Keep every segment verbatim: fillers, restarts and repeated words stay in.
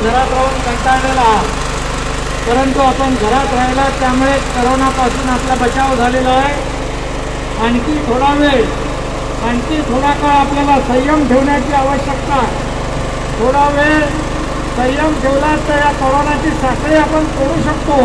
घरात राहून कंटाळलेला आहात, परंतु आपण घरात राहिला त्यामुळे करोनापासून आपला बचाव झालेला आहे. आणखी थोडा वेळ, आणखी थोडा काळ आपल्याला संयम ठेवण्याची आवश्यकता आहे. थोडा वेळ संयम ठेवला तर या कोरोनाची साखळी आपण तोडू शकतो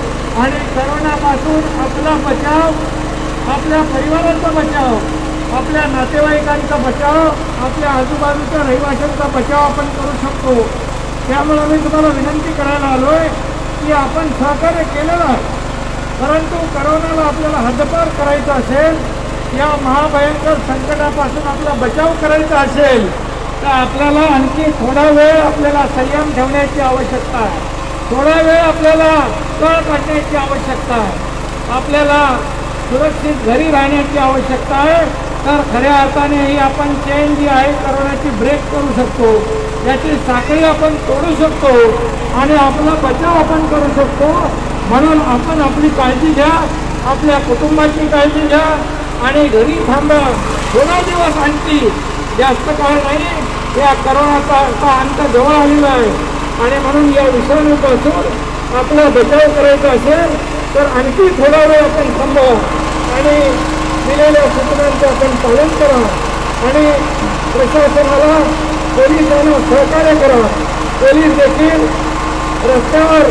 आणि करोनापासून आपला बचाव, आपल्या परिवाराचा बचाव, आपल्या नातेवाईकांचा बचाव, आपल्या आजूबाजूच्या रहिवाशांचा बचाव आपण करू शकतो. त्यामुळे मी तुम्हाला विनंती करायला आलो आहे की आपण सहकार्य केलेलं आहे, परंतु करोनाला आपल्याला हद्दपार करायचं असेल, या महाभयंकर संकटापासून आपला बचाव करायचा असेल तर आपल्याला आणखी थोडा वेळ आपल्याला संयम ठेवण्याची आवश्यकता आहे. थोडा वेळ आपल्याला तळ काढण्याची आवश्यकता आहे. आपल्याला सुरक्षित घरी राहण्याची आवश्यकता आहे. तर खऱ्या अर्थाने ही आपण चेन जी आहे करोनाची ब्रेक करू शकतो, याची साखळी आपण तोडू शकतो आणि आपला बचाव आपण करू शकतो. म्हणून आपण आपली काळजी घ्या, आपल्या कुटुंबाची काळजी घ्या आणि घरी थांबा. थोडा दिवस आणखी, जास्त काळ नाही. या करोनाचा अंत जवळ आलेला आहे आणि म्हणून या विषाणूपासून आपला बचाव करायचा असेल तर आणखी थोडा वेळ आपण थांबवा आणि दिलेल्या सूचनांचं आपण पालन करा आणि प्रशासनाला, पोलिसांना सहकार्य करा. पोलीस देखील रस्त्यावर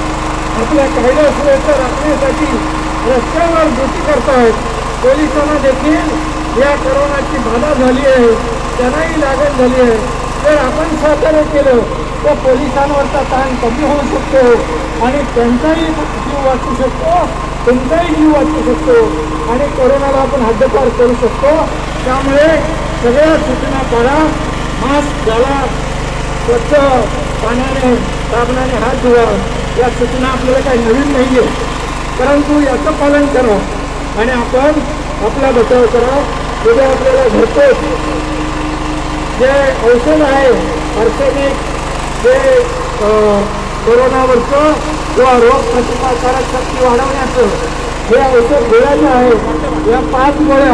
आपल्या कायदा सुव्यवस्था राखण्यासाठी रस्त्यावर ड्युटी करतायत. पोलिसांना देखील या करोनाची बाधा झाली आहे, त्यांनाही लागण झाली आहे. जर आपण सहकार्य केलं तर पोलिसांवरचा ताण कमी होऊ शकतो आणि त्यांचाही जीव वाचू शकतो, तुमचाही जीव वाचू शकतो आणि कोरोनाला आपण हद्दपार करू शकतो. त्यामुळे सगळ्या सूचना पाळा. मास्क घाला, स्वच्छ पाण्याने साबणाने हात धुवा. या सूचना आपल्याला काही नवीन नाही आहे, परंतु याचं पालन करा आणि आपण आपला बचाव करा. उद्या आपल्याला घरपोच जे औषध आहे आर्सेनिक, जे कोरोनावरचं किंवा रोग प्रतिकारक शक्ती वाढवण्याचं हे औषध गोळ्याचं आहे. या पाच गोळ्या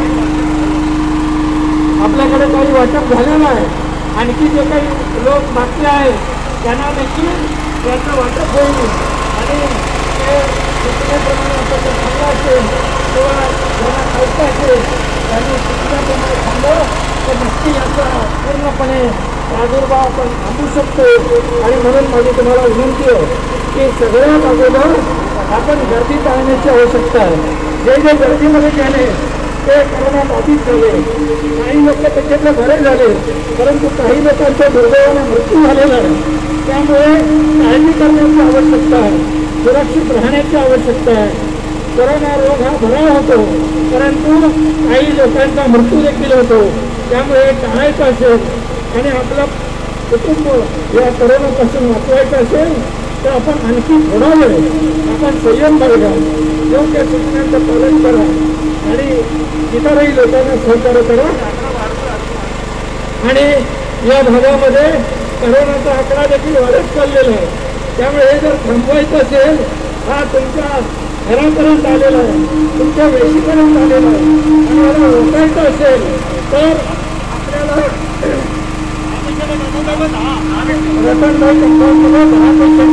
आपल्याकडे काही वाटप झालेलं आहे. आणखी जे काही लोक बाकी आहेत त्यांना देखील त्याचं वाटप होईल आणि ते सूचनेप्रमाणे आपण जर थांबलं असेल किंवा ज्यांना खायचं असेल त्यांनी सूचनेप्रमाणे थांबलं तर नक्की याचा पूर्णपणे प्रादुर्भाव आपण थांबवू शकतो. आणि म्हणून माझी तुम्हाला विनंती आहे की सगळ्यात अगोदर आपण गर्दी टाळण्याची आवश्यकता आहे. जे जे गर्दीमध्ये गेले ते कोरोनात आधीच झाले, काही लोक त्याच्यातले बरे झाले, परंतु काही लोकांच्या दुर्दैवाने मृत्यू झालेला आहे. त्यामुळे काळजी करण्याची आवश्यकता आहे, सुरक्षित राहण्याची आवश्यकता आहे. कोरोना रोग हा बरा होतो, परंतु काही लोकांचा मृत्यू देखील होतो. त्यामुळे टाळायचं असेल आणि आपलं कुटुंब या कोरोनापासून वाचवायचं असेल तर आपण आणखी थोडा वेळ आपण संयम बाळगा, योग्य सूचनांचं पालन करा आणि इतरही लोकांना सहकार्य करा. आणि या भागामध्ये कोरोनाचा आकडा देखील वाढत चाललेला आहे. त्यामुळे हे जर थांबवायचं असेल, हा तुमच्या घरापर्यंत आलेला आहे, तुमच्या वेशीपर्यंत आलेला आहे आणि याला रोखायचं असेल तर आपल्याला रतनभाई कंपाऊंडला दहा पेशंट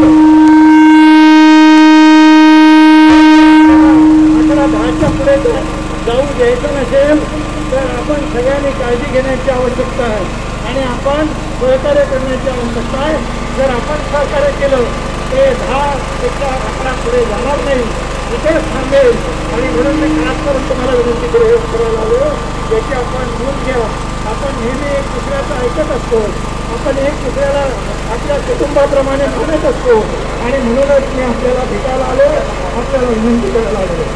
आकडा दहाच्या पुढे जाऊ द्यायचं नसेल तर आपण सगळ्यांनी काळजी घेण्याची आवश्यकता आहे आणि आपण सहकार्य करण्याची आवश्यकता आहे. जर आपण सहकार्य केलं ते दहा पेक्षा आकडा पुढे जाणार नाही, इथेच थांबेल. आणि म्हणून मी खास करून तुम्हाला विनंती करू करायला आलो याची आपण नोंद घ्या. आपण नेहमी एक दुसऱ्याचं ऐकत असतो, आपण एक दुसऱ्याला आपल्या कुटुंबाप्रमाणे मानत असतो आणि म्हणूनच मी आपल्याला भेटायला आलो, आपल्याला विनंती करायला आलो.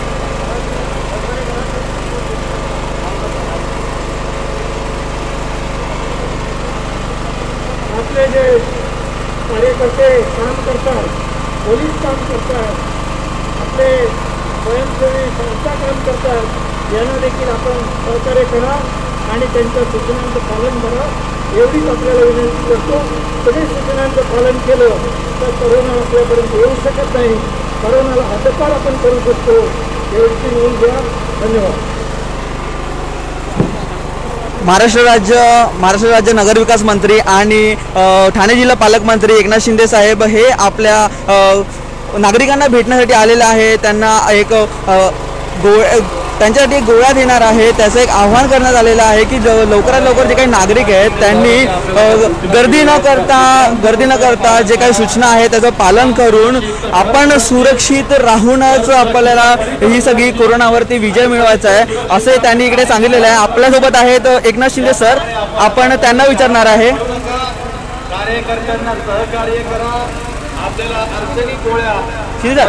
आपले जे कार्यकर्ते काम करतात, पोलीस काम करतात, आपले स्वयंसेवी संस्था काम करतात, यांना देखील आपण सहकार्य करा आणि त्यांच्या सूचनांचं पालन करा एवढीच आपल्याला विनंती करतो. सगळ्या सूचनांचं पालन केलं तर कोरोना आपल्यापर्यंत येऊ शकत नाही, कोरोनाला हद्दपार आपण करू शकतो. एवढी नोंद घ्या. धन्यवाद. महाराष्ट्र राज्य महाराष्ट्र राज्य नगरविकास मंत्री आणि ठाणे जिल्हा पालकमंत्री एकनाथ शिंदे साहेब हे आपल्या नागरिकांना भेटण्यासाठी आलेले आहे। त्यांना एक गोळ्या त्यांच्यासाठी गोळ्या देणार आहे, त्याचं एक आव्हान करण्यात आलेलं आहे की लवकरात लवकर जे काही नागरिक आहेत त्यांनी गर्दी न करता गर्दी न करता जे काही सूचना आहेत त्याचं पालन करून आपण सुरक्षित राहूनच आपल्याला ही सगळी कोरोनावरती विजय मिळवायचा आहे असे त्यांनी इकडे सांगितलेलं आहे। आपल्यासोबत आहेत एकनाथ शिंदे सर, आपण त्यांना विचारणार आहे। कार्यकर्त्यांना सहकार्य करा, आपल्याला अडचणी गोळ्या शिंदे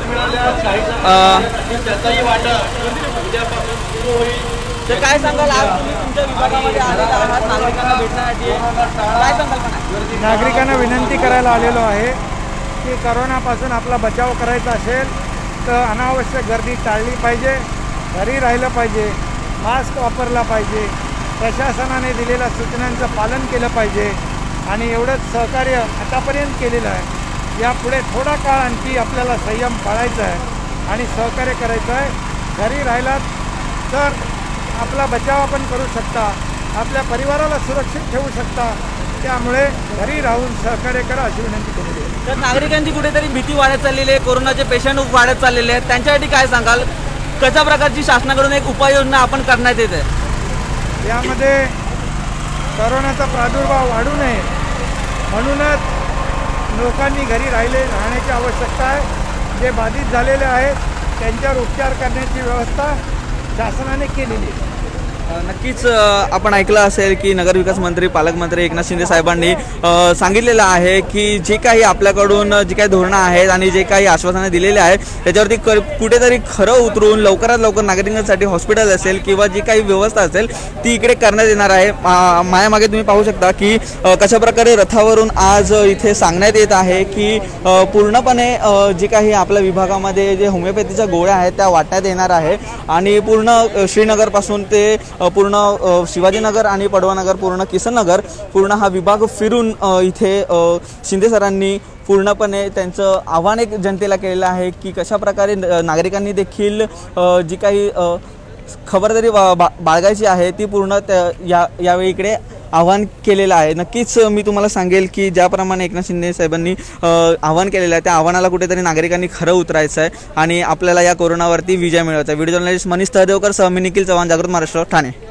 त्याचाही वाटा उद्यापासून सुरू होईल। तर काय सांगाल, आज तुम्ही तुमच्या विभागामध्ये आलेला आहात नागरिकांना भेटण्यासाठी, काय सांगाल? नागरिकांना विनंती करायला आलेलो आहे की करोनापासून आपला बचाव करायचा असेल तर अनावश्यक गर्दी टाळली पाहिजे, घरी राहिलं पाहिजे, मास्क वापरला पाहिजे, प्रशासनाने दिलेल्या सूचनांचं पालन केलं पाहिजे आणि एवढंच सहकार्य आतापर्यंत केलेलं आहे। यापुढे थोडा काळ आणखी आपल्याला संयम पाळायचा आहे आणि सहकार्य करायचं आहे। घरी राहिलात तर आपला बचाव आपण करू शकता, आपल्या परिवाराला सुरक्षित ठेवू शकता, त्यामुळे घरी राहून सहकार्य करा अशी विनंती केलेली आहे। तर नागरिकांची कुठेतरी भीती वाढत चाललेली आहे, कोरोनाचे पेशंट वाढत चाललेले आहेत, त्यांच्यासाठी काय सांगाल? कशा प्रकारची शासनाकडून एक उपाययोजना आपण करण्यात येते? यामध्ये कोरोनाचा प्रादुर्भाव वाढू नये म्हणूनच लोकांनी घरी राहिले राहण्याची आवश्यकता आहे। जे बाधित झालेले आहेत त्यांच्यावर उपचार करण्याची व्यवस्था शासनाने केलेली आहे। नक्कीच आपण ऐकलं असेल की नगरविकास मंत्री पालकमंत्री एकनाथ शिंदे साहेबांनी सांगितलेलं आहे की जे काही आपल्याकडून जी काही धोरणं आहेत आणि जे काही आश्वासनं दिलेले आहेत त्याच्यावरती क कुठेतरी खरं उतरून लवकरात लवकर नागरिकांसाठी हॉस्पिटल असेल किंवा जी काही व्यवस्था असेल ती इकडे करण्यात येणार आहे। मायामागे तुम्ही पाहू शकता की कशा प्रकारे रथावरून आज इथे सांगण्यात येत आहे की पूर्णपणे जे काही आपल्या विभागामध्ये जे होमिओपॅथीच्या गोळ्या आहेत त्या वाटण्यात येणार आहे आणि पूर्ण श्रीनगरपासून ते पूर्ण शिवाजीनगर आणि पडवानगर, पूर्ण किसननगर, पूर्ण हा विभाग फिरून इथे शिंदे सरांनी पूर्णपणे त्यांचं आव्हान एक जनतेला केलेलं आहे की कशा प्रकारे नागरिकांनी देखील जी काही खबरदारी बाळगायची आहे ती पूर्ण या यावेळी इकडे आव्हान केलेलं आहे। नक्कीच मी तुम्हाला सांगेल की ज्याप्रमाणे एकनाथ शिंदे साहेबांनी आव्हान केलेलं आहे त्या आव्हानाला कुठेतरी नागरिकांनी खरं उतरायचं आहे आणि आपल्याला या कोरोनावरती विजय मिळवायचा आहे। व्हिडिओ जर्नलिस्ट मनीष तहदेवकर सह मी निखिल चव्हाण, जागृत महाराष्ट्र, ठाणे।